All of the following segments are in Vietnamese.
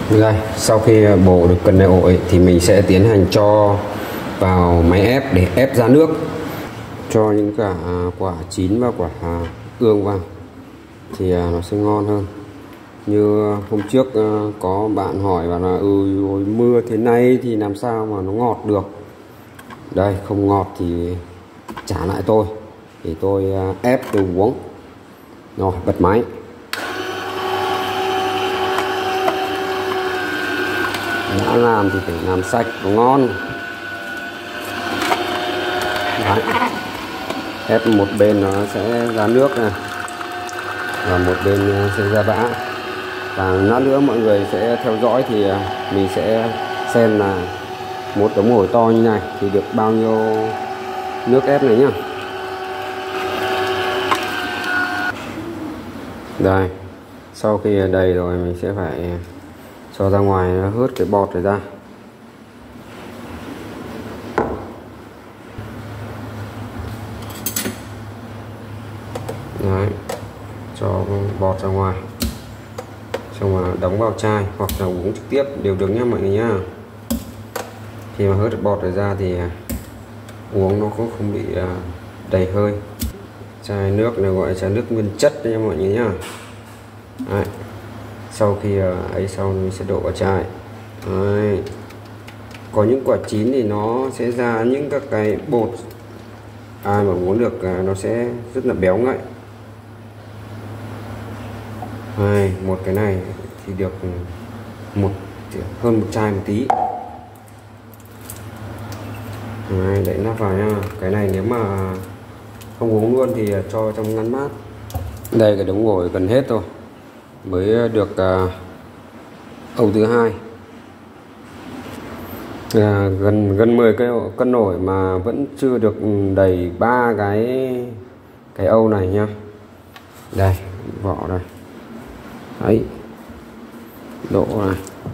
Đây, sau khi bổ được cần này ổi thì mình sẽ tiến hành cho vào máy ép để ép ra nước, cho những cả quả chín và quả ương vào thì nó sẽ ngon hơn. Như hôm trước có bạn hỏi và là ôi mưa thế này thì làm sao mà nó ngọt được. Đây, không ngọt thì trả lại tôi thì tôi ép tôi uống. Rồi, bật máy. Đã làm thì phải làm sạch và ngon. Đấy. Ép một bên nó sẽ ra nước này và một bên sẽ ra bã. Và lát nữa mọi người sẽ theo dõi thì mình sẽ xem là một tấm ổi to như này thì được bao nhiêu nước ép này nhá. Đây, sau khi đầy rồi mình sẽ phải cho ra ngoài hớt cái bọt này ra. Đấy, cho bọt ra ngoài, xong rồi đóng vào chai hoặc là uống trực tiếp đều được nhé mọi người nhá. Khi mà hớt được bọt này ra thì uống nó cũng không bị đầy hơi. Chai nước này gọi là chai nước nguyên chất đấy nha mọi người nhá. Đấy. Sau khi ấy xong mình sẽ đổ vào chai. Đấy. Có những quả chín thì nó sẽ ra những các cái bột, ai mà uống được nó sẽ rất là béo ngậy. Đây, một cái này thì được hơn một chai một tí. Đấy, đậy nắp vào nha. Cái này nếu mà không uống luôn thì cho trong ngăn mát. Đây, cái đống ổi gần hết rồi, mới được ầu thứ hai. Gần 10 cân ổi mà vẫn chưa được đầy 3 cái âu này nha. Đây, vỏ đây. Đấy, độ này.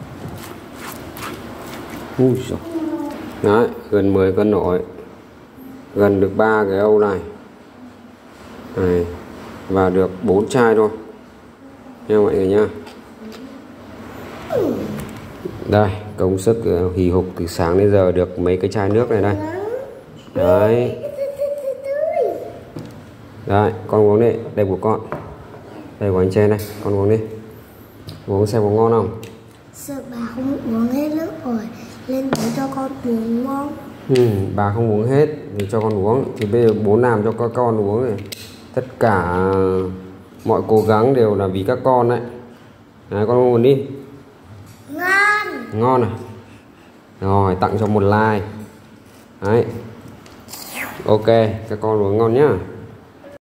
Ui giời. Đấy, gần 10 cân ổi, gần được 3 cái âu này. Này, và được 4 chai thôi nha mọi người nha. Đây, công sức hì hục từ sáng đến giờ được mấy cái chai nước này đây. Đấy. Đấy, con uống đi, đây của con. Đây của anh Chen đây, con uống đi. Uống xem có ngon không? Sợ bà không uống hết nước ổi lên để cho con uống ngon. Bà không uống hết thì cho con uống. Thì bây giờ bố làm cho các con uống này. Tất cả mọi cố gắng đều là vì các con đấy. Đấy, con uống đi. Ngon. Ngon à? Rồi, tặng cho một like. Đấy. Ok, các con uống ngon nhá.